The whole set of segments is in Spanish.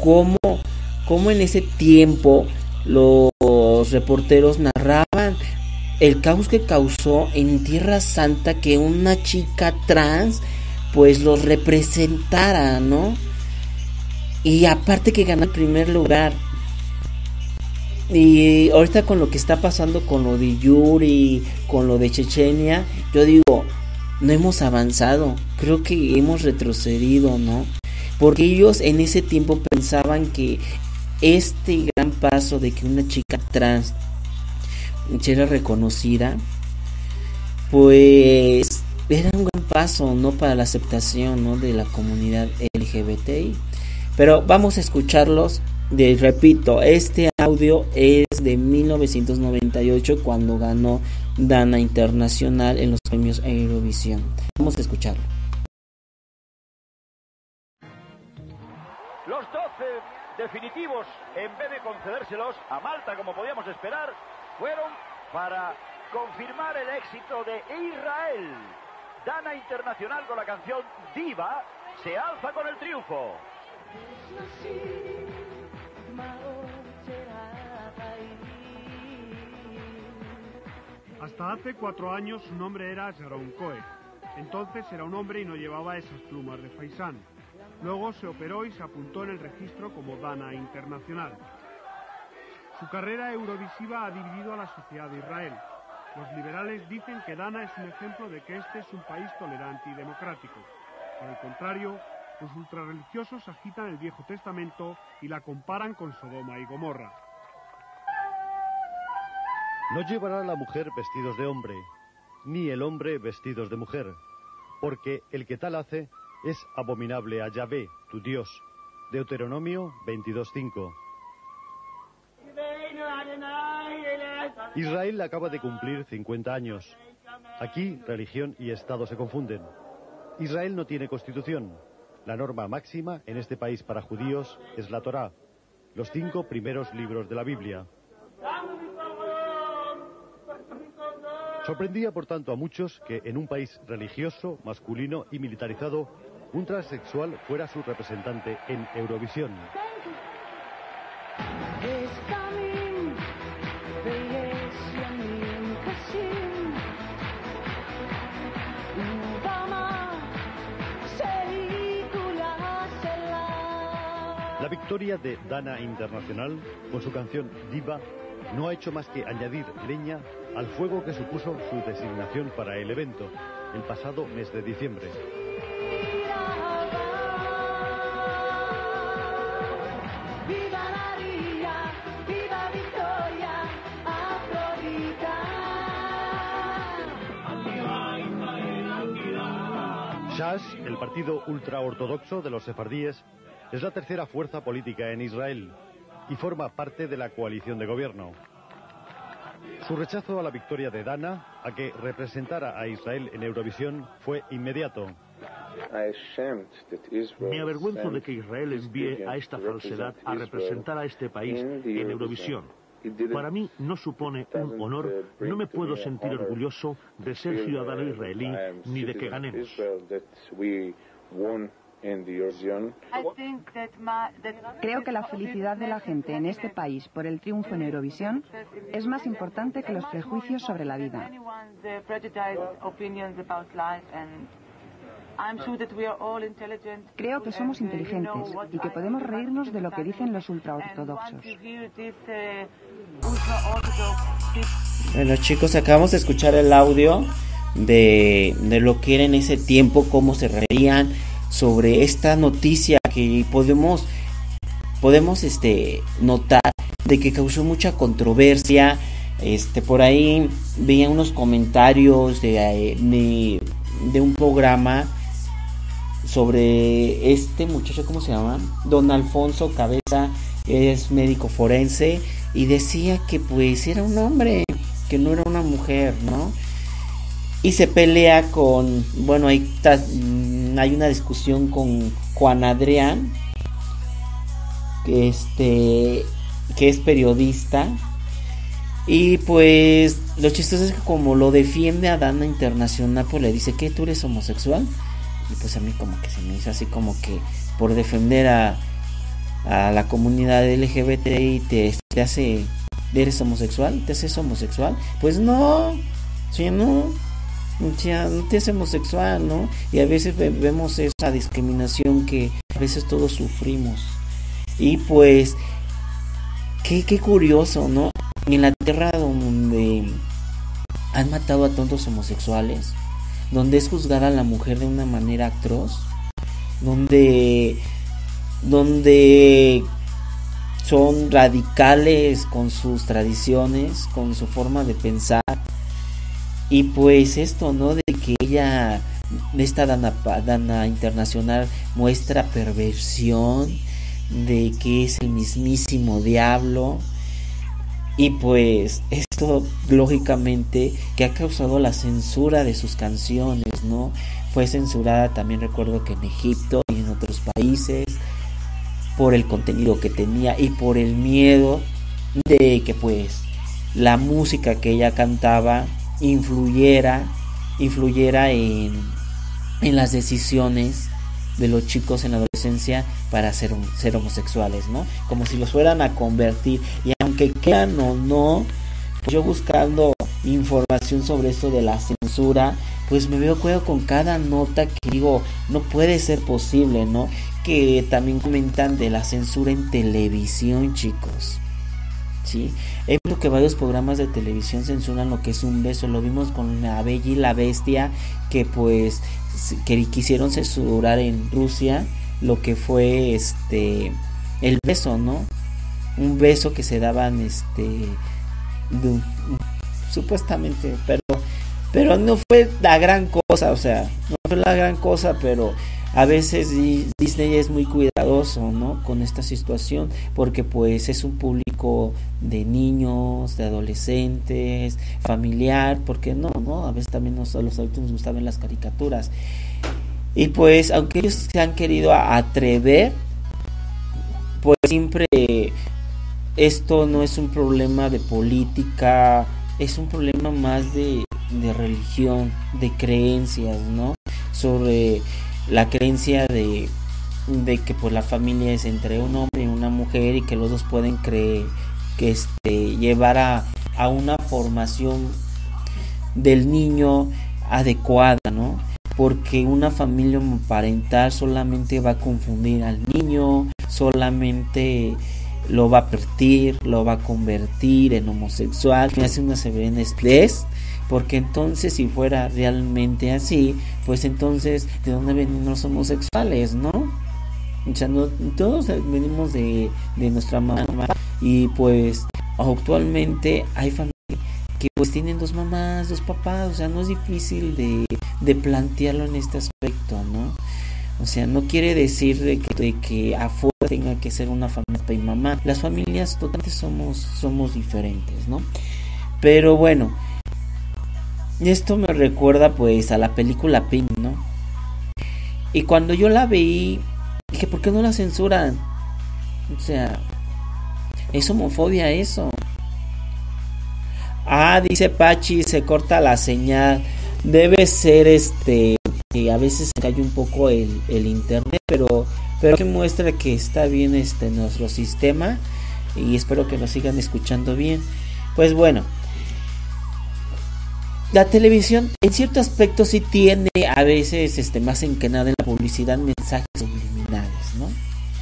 cómo, cómo en ese tiempo los reporteros narraban el caos que causó en Tierra Santa que una chica trans pues los representara, ¿no? Y aparte que ganó el primer lugar. Y ahorita con lo que está pasando con lo de Yuri, con lo de Chechenia, yo digo, no hemos avanzado, creo que hemos retrocedido, ¿no? Porque ellos en ese tiempo pensaban que este gran paso de que una chica trans era reconocida, pues era un gran paso, ¿no? Para la aceptación, ¿no? De la comunidad LGBTI. Pero vamos a escucharlos. Repito, este audio es de 1998 cuando ganó Dana Internacional en los premios Eurovisión. Vamos a escucharlo. Los 12 definitivos, en vez de concedérselos a Malta como podíamos esperar, fueron para confirmar el éxito de Israel. Dana Internacional con la canción Diva se alza con el triunfo. Hasta hace 4 años su nombre era Sharon Coe. Entonces era un hombre y no llevaba esas plumas de faisán. Luego se operó y se apuntó en el registro como Dana Internacional. Su carrera eurovisiva ha dividido a la sociedad de Israel. Los liberales dicen que Dana es un ejemplo de que este es un país tolerante y democrático. Por el contrario, los ultrarreligiosos agitan el Viejo Testamento y la comparan con Sodoma y Gomorra. No llevará la mujer vestidos de hombre, ni el hombre vestidos de mujer, porque el que tal hace es abominable a Yahvé, tu Dios. Deuteronomio 22:5. Israel acaba de cumplir 50 años. Aquí, religión y Estado se confunden. Israel no tiene constitución. La norma máxima en este país para judíos es la Torá, los 5 primeros libros de la Biblia. Sorprendía, por tanto, a muchos que en un país religioso, masculino y militarizado, un transexual fuera su representante en Eurovisión. La victoria de Dana Internacional, con su canción Diva, no ha hecho más que añadir leña al fuego que supuso su designación para el evento, el pasado mes de diciembre. Shas, el partido ultraortodoxo de los sefardíes, es la tercera fuerza política en Israel y forma parte de la coalición de gobierno. Su rechazo a la victoria de Dana, a que representara a Israel en Eurovisión, fue inmediato. Me avergüenzo de que Israel envíe a esta falsedad a representar a este país en Eurovisión. Para mí no supone un honor, no me puedo sentir orgulloso de ser ciudadano israelí ni de que ganemos. Creo que la felicidad de la gente en este país por el triunfo en Eurovisión es más importante que los prejuicios sobre la vida. Creo que somos inteligentes y que podemos reírnos de lo que dicen los ultraortodoxos. Bueno, chicos, acabamos de escuchar el audio de lo que era en ese tiempo, cómo se reían sobre esta noticia que podemos notar de que causó mucha controversia. Por ahí veía unos comentarios de un programa sobre este muchacho, ¿cómo se llama? Don Alfonso Cabeza, es médico forense, y decía que pues era un hombre, que no era una mujer, ¿no? Y se pelea con, bueno, hay una discusión con Juan Adrián, que es periodista, y pues lo chistoso es que como lo defiende a Dana Internacional, pues le dice que tú eres homosexual, y pues a mí como que se me hizo así como que por defender a la comunidad LGBT y te hace, eres homosexual, te haces homosexual. Pues no, sí, no, ya no te hace homosexual, ¿no? Y a veces vemos esa discriminación que a veces todos sufrimos. Y pues qué curioso, ¿no? En la tierra donde han matado a tantos homosexuales, donde es juzgada a la mujer de una manera atroz, donde son radicales con sus tradiciones, con su forma de pensar. Y pues esto, ¿no? De que esta Dana Internacional muestra perversión, de que es el mismísimo diablo. Y pues esto lógicamente que ha causado la censura de sus canciones, ¿no? Fue censurada también, recuerdo que en Egipto y en otros países, por el contenido que tenía y por el miedo de que pues la música que ella cantaba influyera en las decisiones de los chicos en la adolescencia para ser homosexuales, ¿no? Como si los fueran a convertir. Y aunque quieran o no, yo buscando información sobre esto de la censura, pues me veo con cada nota que digo, no puede ser posible, ¿no? Que también comentan de la censura en televisión, chicos, ¿sí? He visto que varios programas de televisión censuran lo que es un beso. Lo vimos con La Bella y la Bestia, que pues que quisieron censurar en Rusia lo que fue el beso, ¿no? Un beso que se daban supuestamente, pero no fue la gran cosa, o sea, no fue la gran cosa, pero a veces Disney es muy cuidadoso, ¿no? Con esta situación, porque pues es un público de niños, de adolescentes, familiar, porque no, a veces también a los adultos nos gustaban las caricaturas. Y pues, aunque ellos se han querido atrever, pues siempre esto no es un problema de política, es un problema más de religión, de creencias, ¿no? Sobre la creencia de que pues la familia es entre un hombre y una mujer y que los dos pueden llevar a una formación del niño adecuada, ¿no? Porque una familia homoparental solamente va a confundir al niño, solamente lo va a pervertir, lo va a convertir en homosexual, me hace una severa estupidez. Porque entonces si fuera realmente así, pues entonces ¿de dónde vienen los homosexuales, no? O sea, no, todos venimos de nuestra mamá. Y pues actualmente hay familias que pues tienen dos mamás, dos papás. O sea, no es difícil de plantearlo en este aspecto, ¿no? O sea, no quiere decir de que afuera tenga que ser una familia papá y mamá. Las familias totalmente somos diferentes, ¿no? Pero bueno, esto me recuerda pues a la película Pink, ¿no? Y cuando yo la vi, dije, ¿por qué no la censuran? O sea, es homofobia eso. Dice Pachi, se corta la señal. Debe ser que a veces se cae un poco el internet, pero que muestra que está bien nuestro sistema y espero que nos sigan escuchando bien. Pues bueno, la televisión en cierto aspecto sí tiene a veces más encanada en la publicidad mensajes subliminales, ¿no?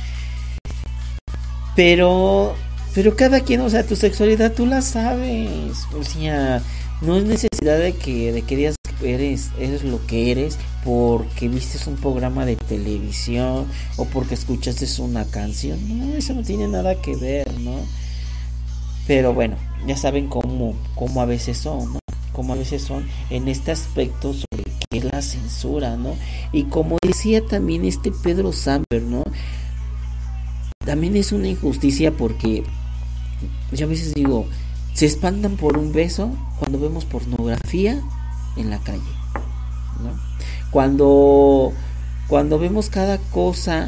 Pero cada quien, o sea, tu sexualidad tú la sabes, o sea, no es necesidad de que digas que eres lo que eres porque viste un programa de televisión o porque escuchaste una canción. No, eso no tiene nada que ver, ¿no? Pero bueno, ya saben cómo a veces son, ¿no? Como a veces son en este aspecto sobre qué es la censura, ¿no? Y como decía también Pedro Samper, ¿no? También es una injusticia porque yo a veces digo, se espantan por un beso cuando vemos pornografía en la calle, ¿no? Cuando vemos cada cosa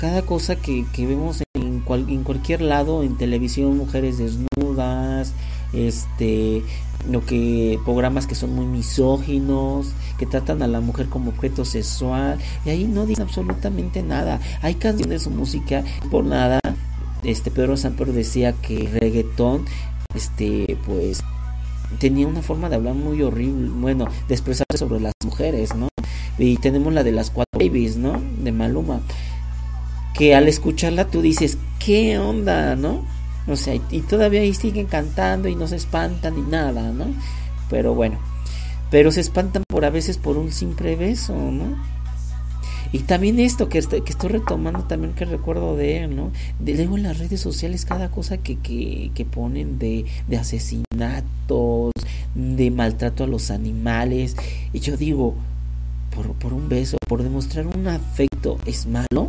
que vemos en cualquier lado, en televisión, mujeres desnudas, lo que programas que son muy misóginos, que tratan a la mujer como objeto sexual, y ahí no dicen absolutamente nada. Hay canciones o música, por nada, Pedro Santos decía que el reggaetón, pues tenía una forma de hablar muy horrible, bueno, de expresarse sobre las mujeres, ¿no? Y tenemos la de las 4 Babies, ¿no? De Maluma, que al escucharla tú dices, ¿qué onda, no? O sea, y todavía ahí siguen cantando y no se espantan ni nada, ¿no? Pero bueno, pero se espantan a veces por un simple beso, ¿no? Y también esto que estoy retomando también, que recuerdo de él, ¿no? Luego en las redes sociales cada cosa que ponen de asesinatos, de maltrato a los animales. Y yo digo, por un beso, por demostrar un afecto, ¿es malo?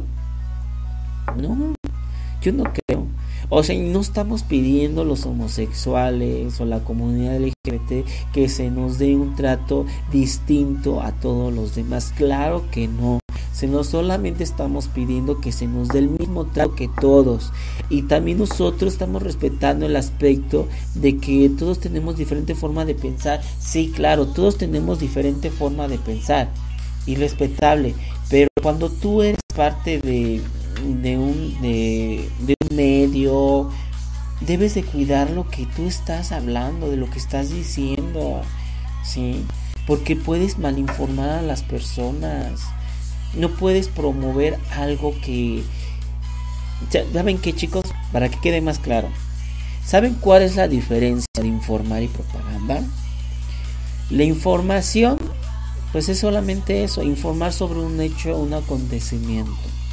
No, yo no creo. O sea, no estamos pidiendo los homosexuales o la comunidad LGBT que se nos dé un trato distinto a todos los demás. Claro que no. Sino solamente estamos pidiendo que se nos dé el mismo trato que todos. Y también nosotros estamos respetando el aspecto de que todos tenemos diferente forma de pensar. Sí, claro, todos tenemos diferente forma de pensar. Y respetable. Pero cuando tú eres parte de un medio, debes de cuidar lo que tú estás hablando, de lo que estás diciendo, ¿sí? Porque puedes malinformar a las personas. No puedes promover algo que... ¿Saben qué, chicos? Para que quede más claro. ¿Saben cuál es la diferencia de informar y propaganda? La información, pues es solamente eso, informar sobre un hecho, un acontecimiento.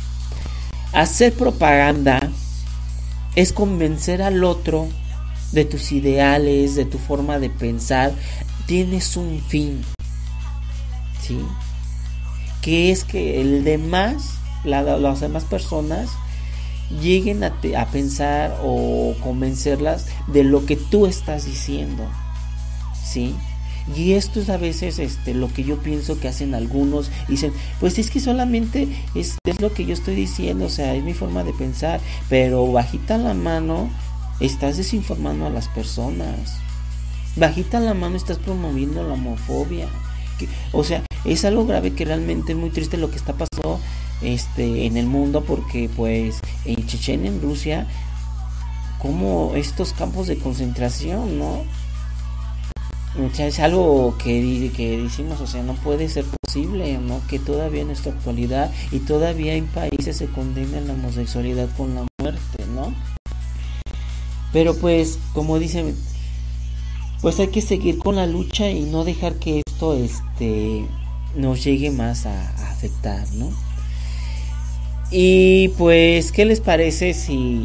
Hacer propaganda es convencer al otro de tus ideales, de tu forma de pensar. Tienes un fin, ¿sí? Que es que el demás, las demás personas lleguen a pensar o convencerlas de lo que tú estás diciendo, ¿sí? Y esto es a veces lo que yo pienso que hacen algunos. Dicen, pues es que solamente es lo que yo estoy diciendo, o sea, es mi forma de pensar. Pero bajita la mano estás desinformando a las personas. Bajita la mano estás promoviendo la homofobia. O sea, es algo grave, que realmente es muy triste lo que está pasando en el mundo, porque pues en Chechenia, en Rusia, como estos campos de concentración, ¿no? O sea, es algo que decimos, o sea, no puede ser posible, ¿no? Que todavía en nuestra actualidad y todavía en países se condena la homosexualidad con la muerte, ¿no? Pero pues, como dicen, pues hay que seguir con la lucha y no dejar que esto nos llegue más a afectar, ¿no? Y pues, ¿qué les parece si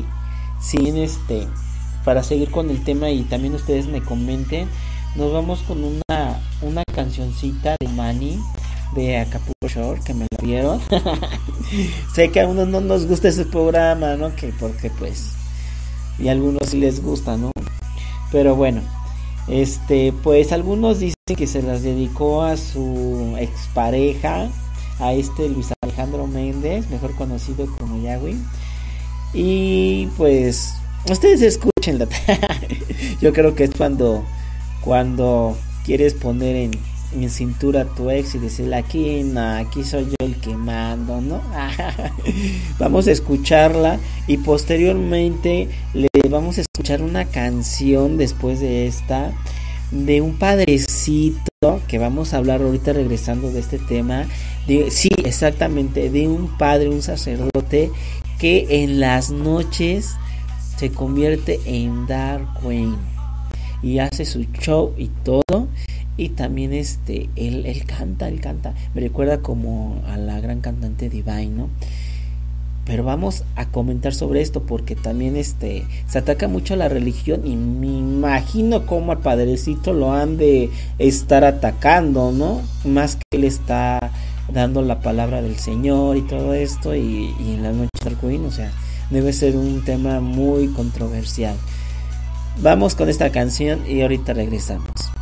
para seguir con el tema y también ustedes me comenten, nos vamos con una cancioncita de Manny de Acapulco Shore, que me la vieron? Sé que a unos no nos gusta ese programa, ¿no? Porque pues, y a algunos sí les gusta, ¿no? Pero bueno, pues algunos dicen que se las dedicó a su expareja, a Luis Alejandro Méndez, mejor conocido como Yahweh. Y pues ustedes escúchenla. Yo creo que es cuando quieres poner en cintura a tu ex y decirle, aquí soy yo el que mando, ¿no? Vamos a escucharla y posteriormente le vamos a escuchar una canción después de esta, de un padrecito, que vamos a hablar ahorita regresando de este tema. Sí, exactamente, de un padre, un sacerdote que en las noches se convierte en Dark Queen y hace su show y todo. Y también él canta, me recuerda como a la gran cantante Divine, ¿no? Pero vamos a comentar sobre esto, porque también se ataca mucho a la religión, y me imagino cómo al padrecito lo han de estar atacando, ¿no? Más que él está dando la palabra del Señor y todo esto, y en la noche del Queen, o sea, debe ser un tema muy controversial. Vamos con esta canción y ahorita regresamos.